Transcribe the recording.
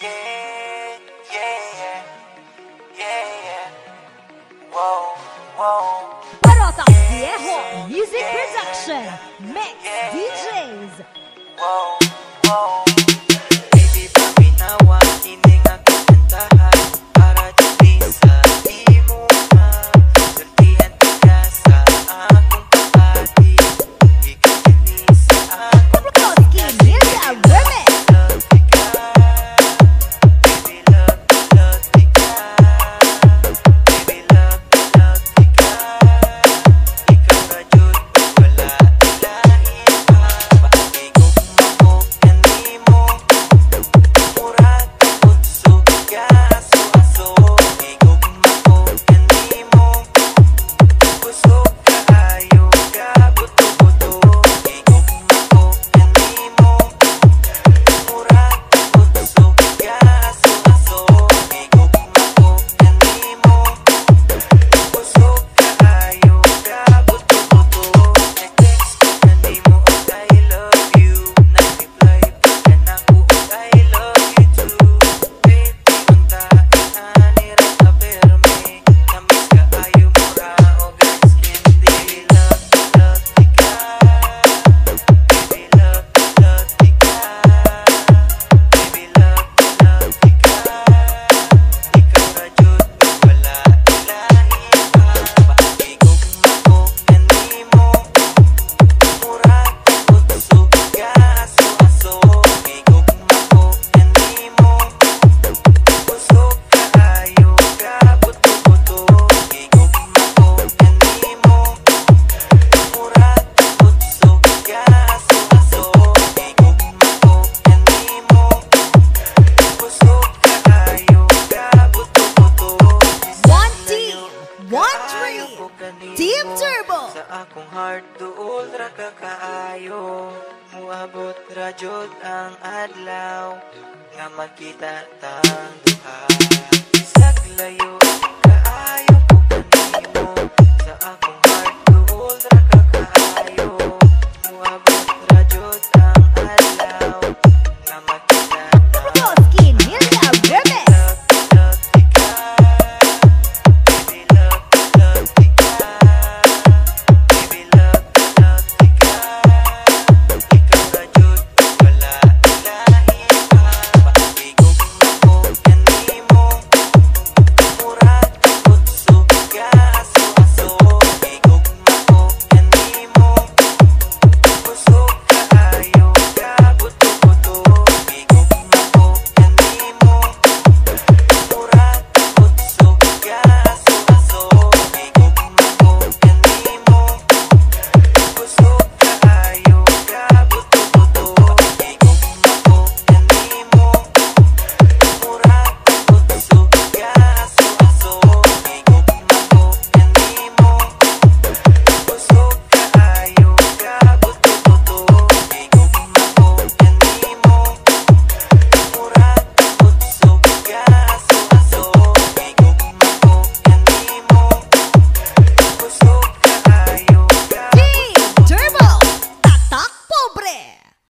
Yeah, yeah, yeah, yeah. Whoa, whoa. Barota Viejo Music Production Mix DJs. Whoa, whoa. Baby, paminawa, kining akong kantahan para dili sa imo sultihan ka sa akong kapati. Ikaw dili sa akong Broski Media Remix. Team Turbo sa akong heart duol ra ka kaayo muabot ra jud ang adlaw nga magkita tang duha isag layo